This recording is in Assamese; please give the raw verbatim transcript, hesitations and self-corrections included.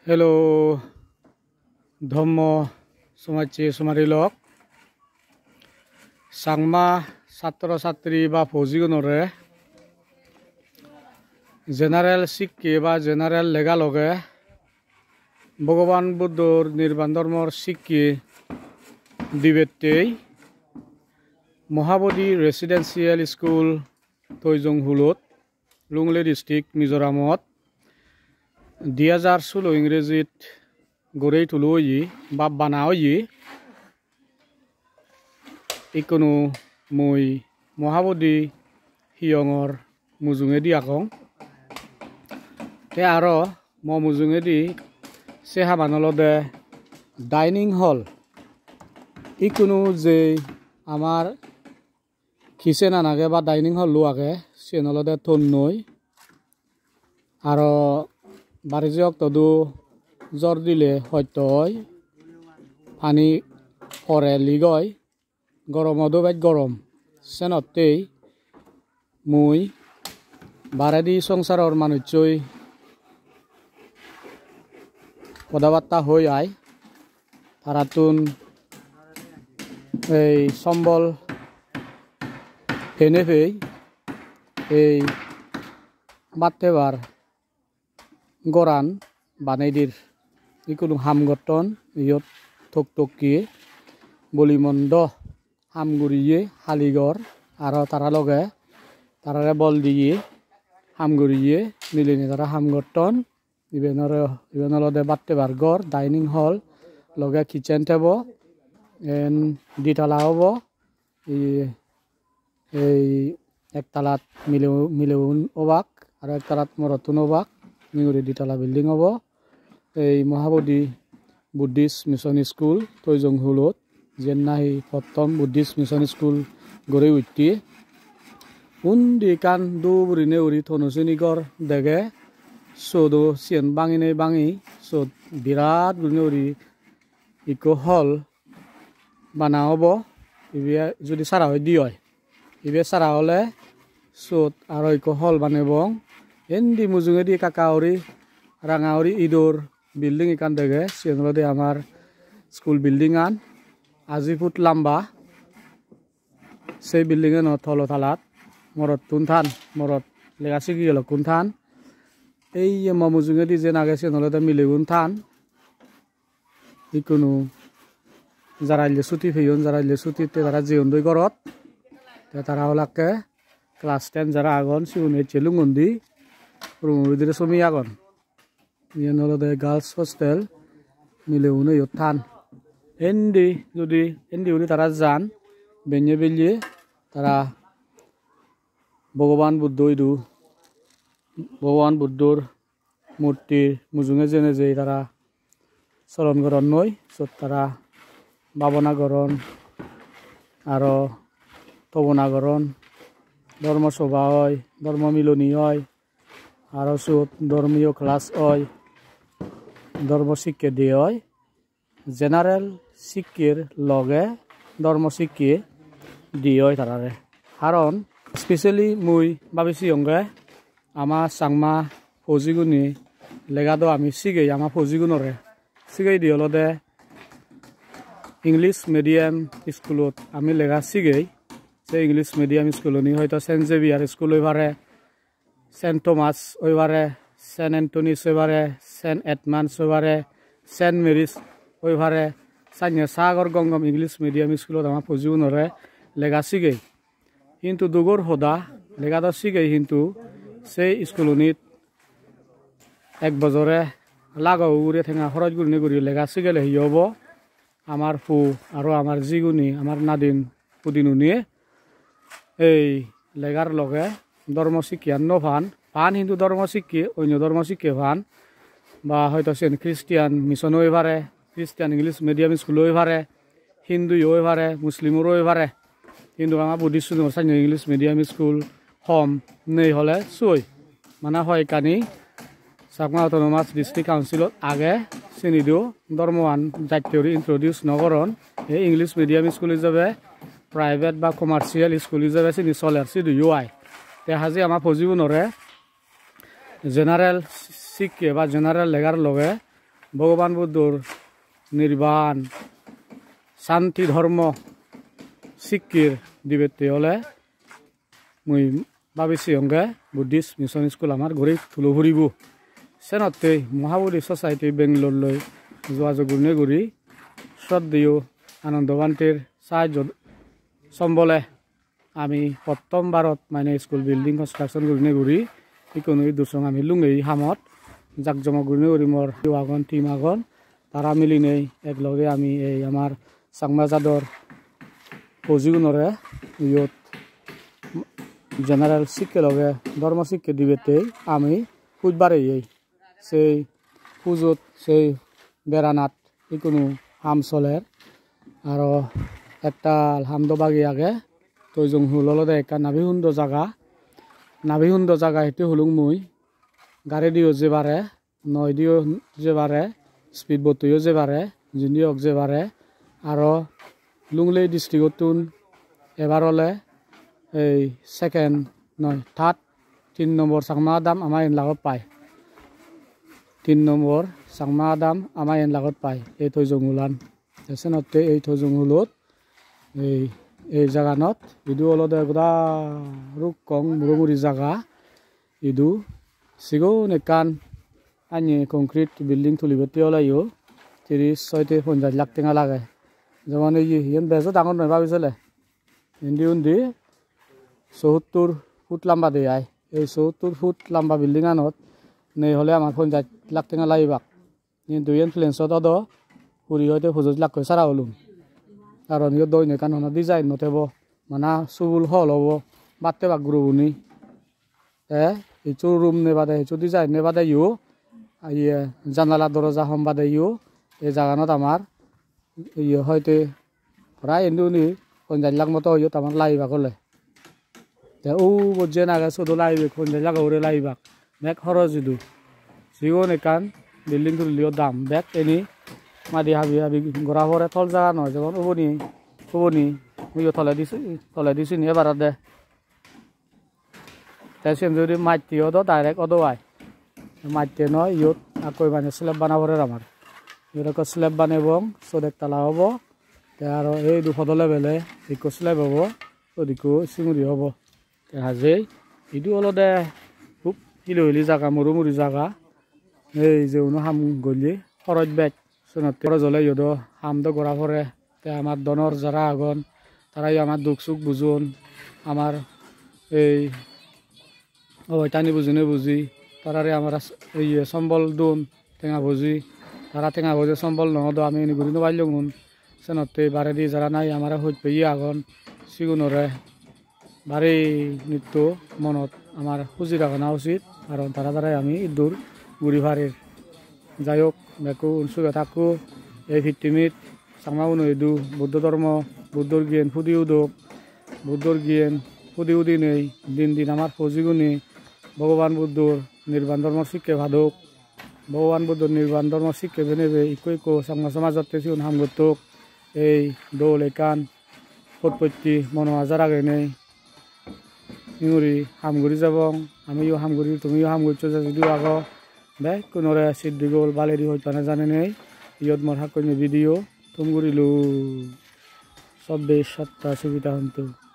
Hello, Dhammo Somachi Somarilok Sangma Satro Satri ba Pozigunore General Sikki ba General Legaloge Bhagavan Buddhor Nirbandormor Sikki Divetei Mahabodhi Residential School Tuichawng Hulot Lungle District Mizoramot Diazar Sulu Ingresit Gorei Tuluyi Bab Banaoyi Ikunu Mui Mahabodhi Hiongor Muzungedi Akong Te Aro Mo Muzungedi Sehabanolode Dining Hall Ikunu Je Amar Kisena Nage ba Dining Hall Luage Senolode Tonnoi Aro Barizok todo jor dile hoyto hoy pani pore ligoy goromodo bet gorom senotei mui baredi songsaror manuchoi kodabatta hoy ai taratun ei sombol henefei ei battebar Goran Banaidir Ikunu Hamgoton Yot Tok Toki Bolimondo Hamguriye Haligor Aro Taraloge Tarare Boldiye Hamguriye Milini Tara Hamgoton Ibenoro Ibenolo de Battebar Gor Dining Hall Loge Kitchen Table En Ditalaobo I Ei Ektalat Mileun Obak Aro Ektalat Morotun Obak Ninguri ditala building obo ei Mahabodhi Buddhist Mission School Tuichawng Hulot jennahi prothom Buddhist Mission School gori utti undi kan du burine uri thonusini gor dege sodo sien bangine bangi so birat burine uri iko hall bana obo ibe jodi sara hoy dioi ibe sara hole sot aro iko hall banebong Endi mujungedi kakauri rangauri idor building ikan dege sienlode amar school buildingan aji foot lamba sei buildingen no tholo thalat morot tunthan morot legasi gelo kunthan ei ma mujungedi je nage sienlode milegun than ikunu jaraile suti feyon jaraile suti te tara jeondoi gorot te tara holakke class ten jara agon siune chelungundi Rumah bidire somi agon. Ini nolode girls hostel mileune yotan. Endi jodi endi uri tara jan benye belye tara Bhagavan Buddha idu Bhagavan Buddhor murti mujunge jene je tara soron goron noi sot tara babona goron aro tobona goron dharma sobha hoy dharma miloni hoy Aro sut dormio class oi dormo sikke de oi general sikkir loge dormo sikke di oi tarare haron especially mui babisi onge ama sangma fojiguni legado ami sige ama fojigunore sige di olode English medium schoolot ami lega sige se English medium schooloni hoyto Saint Xavier school oivare Saint Thomas oivare Saint Anthony's oivare Saint Edmunds oivare Saint Mary's oivare sanya sagor gongom English medium school ama pojunore lega sige hintu dugor hoda lega da sige hintu sei schoolunit ek bojore lago ure thenga horoj gurni guri lega sige le hiyobo amar fu aro amar jiguni amar nadin pudinuni ei legar loge Dharma Sikkian no fan, pan Hindu Dharma Sikki, onyo Dharma Sikki fan, ba hoyto sen Christian mission oivare, Christian English medium school oivare, Hindu oivare, Muslim oivare, Hindu ama Buddhist no sanyo English medium school home nei hole sui, mana hoy kani Sakma Autonomous District Council age senido Dharmawan jatteori introduce nogoron, e English medium school hisabe private ba commercial school hisabe sini solar sidu U I te haji ama pojibunore general sikke ba general legar loge ভগবান বুদ্ধর নির্বাণ শান্তি ধর্ম শিক্ষির দিবেতে হলে মুই ভাবিছি অঙ্গে বুদ্ধিষ্ট মিশন স্কুল আমার ঘরে তুলো ঘুরিব সেনতে মহাবোধি সোসাইটি বেঙ্গলোর লই যোগাযোগ গুণে ঘুরি শ্রদ্ধেয় আনন্দবান্তের সাহায্য সম্বলে আমি প্রথমবারত মানে স্কুল বিল্ডিং কনস্ট্রাকশন গুণে ঘুরি ইকোনমি দুসং আমি লুঙেই হামত জাকজমক গুণে ঘুরি মোর আগন টিম আগন তারা মিলি নেই একলগে আমি এই আমার চাংমা জাদর ফৌজিগুণরে ইয়ত জেনারেল শিক্ষে লগে ধর্ম শিক্ষা দিবেতে আমি খুঁজবারে এই সেই পুজোত সেই বেড়ানাত কোনো হাম চলের আর একটা হামদ বাগি আগে তৈজং হুললদে একটা নাভি সুন্দর জায়গা নাভি সুন্দর জায়গা সেইটো হুলুং মুই গাড়ি দিও যেবারে নয় দিও যেবারে স্পিড বোটও যেবারে জুনিয়ক যেবারে আর লুংলেই ডিস্ট্রিক্টতুন এবার হলে এই সেকেন্ড নয় থার্ড তিন নম্বর চাংমা দাম আমার এন লাগত পায় তিন নম্বর চাংমা দাম আমার এন লাগত পায় এই থৈজং হুলান সেনতে এই থৈজং হুলত এই এই জাগানত ইদু অলদে গোটা রূপ কং মুড়মুড়ি জায়গা ইদু সিগুন একান আনি কংক্রিট বিল্ডিং তুলিবতে ওলাইও তিরিশ ছয়তে পঞ্চাশ লাখ টাকা লাগে যেমন এই ইয়েন বেজো ডাঙর নয় ভাবিছিলে হিন্দি উন্দি চৌসত্তর ফুট লম্বা দিয়ে আয় এই চৌসত্তর ফুট লম্বা বিল্ডিং আনত নেই হলে আমার পঞ্চাশ লাখ টাকা লাগিবাক কিন্তু ইনফ্লুয়েন্সত অদ পুরি হয়তো পঁচিশ লাখ করে সারা হলুম কারণ ইয়ে দৈনিক কারণ ডিজাইন নথেব মানে চুবুল হল হব বাটতে বাক গুরুবুনি এ ইচু রুম নেবাদে ইচু ডিজাইন নেবাদে ইউ ইয়ে জানালা দরজা সম্বাদে ইউ এই জাগানত আমার ইয়ে হয়তো প্রায় এনে পঞ্চাশ লাখ মতো ইয়ে আমার লাগিবাক হলে ও বজে নাগে শুধু লাইবে পঞ্চাশ লাখ ওরে লাইবাক বেগ খরচ যদু সিগুন একান বিল্ডিং তুলিও দাম বেগ এনি মাদি হাবি হাবি গড়া ভরে থল জায়গা নয় যেমন উবনি উবনি ইয়ে থলে দিছি থলে দিছি নিয়ে বারাত দে তাই সেম যদি মাটি অদ ডাইরেক্ট অদ আয় মাটি নয় ইয়ত আকৌ মানে স্লেব বানাবরে আমার এরকম স্লেব বানাব চোদেক তালা হব আর এই দুশো লেভেলে ইকো স্লেব হব ওদিকো চিঙুৰি হব হাজে ইদু অলদে খুব হিলি হিলি জায়গা মুড়ো মুড়ি জায়গা এই যে হাম গলি খরচ বেগ সোনতে খরচ হলে ইয়দ হামদ গড়া পরে আমার দনর যারা আগন তারাই আমার দুঃখ সুখ বুঝুন আমার এই অবৈতানি বুঝুনে বুঝি তারারে আমার এই সম্বল দুন টেঙা ভজি তারা টেঙা ভজি সম্বল নহদ আমি ঘুরি নবাইল গুণ সেনতে বারে দি যারা নাই আমার হইত পেয়ে আগন সিগুনরে বারে নৃত্য মনত আমার খুঁজি রাখা উচিত কারণ তারা দ্বারাই আমি দূর ঘুরি ভারের যাই হোক বেকু উনসুকে থাকু এই ভিত্তিমিত চাংমা উনো এদু বুদ্ধ ধর্ম বুদ্ধর জ্ঞান ফুদি উদক বুদ্ধর জ্ঞান ফুদি উদি নেই দিন দিন আমার ফৌজিগুনি ভগবান বুদ্ধর নির্বাণ ধর্ম শিক্ষে ভাদক ভগবান বুদ্ধর নির্বাণ ধর্ম শিক্ষে বেনেবে ইকো ইকো চাংমা সমাজতে সিউন হামগতক এই দৌল একান প্রত্যেকটি মনো হাজার আগে নেই ইঙুরি হামগুড়ি যাবং আমিও হামগুড়ি তুমিও হামগুড়িছ যদিও আগ বে কোনোরে সিদ্ধি গল বালেরি হইতে না জানে নেই ইয়ত মোর হাকনি ভিডিও তুমগুড়িলু সব বেশ সত্তা সুবিধা হন্তু।